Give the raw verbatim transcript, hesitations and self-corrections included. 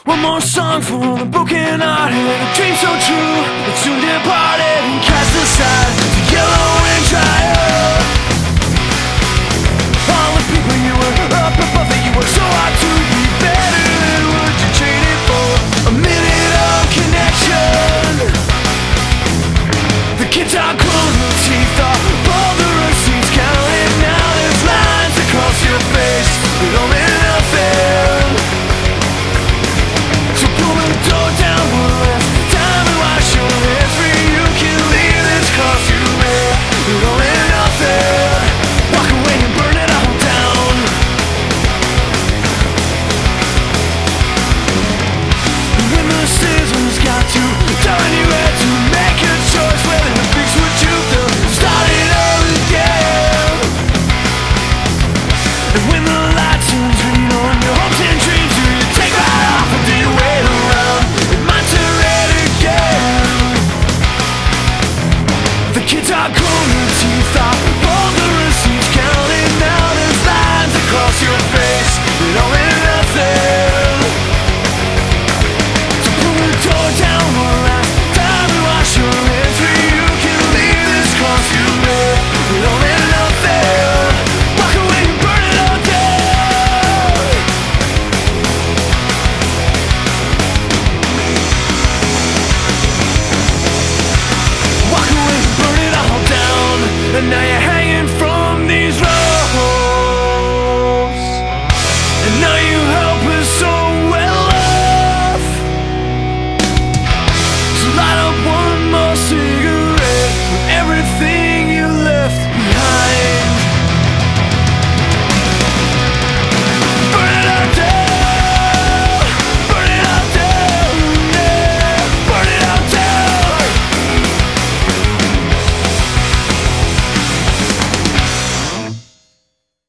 One more song for the broken hearted, a dream so true that soon departed and cast aside to yellow and dry up. All the people you were up above, that you were so hard to be.